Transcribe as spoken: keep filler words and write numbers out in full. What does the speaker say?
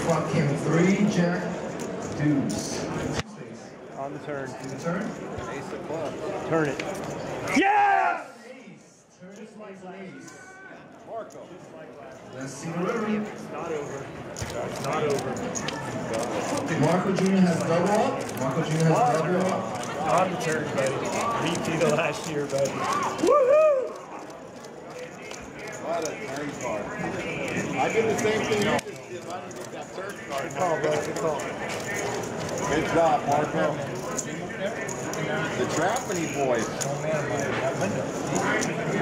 Flop came three, jack, deuce. On the turn. On the turn? Ace of clubs. Turn it. Yes! Ace. Turn it like an ace. Marko. Let's see the river. It's not over. It's not over. Marko Junior has double up. Marko Junior has double up. On the turn, buddy. Repeat the last year, buddy. Woohoo! What a turn card. I did the same thing you just did. I didn't get that turn card. Good call, bro. Good call. Good job, Marko. The Trapani boys.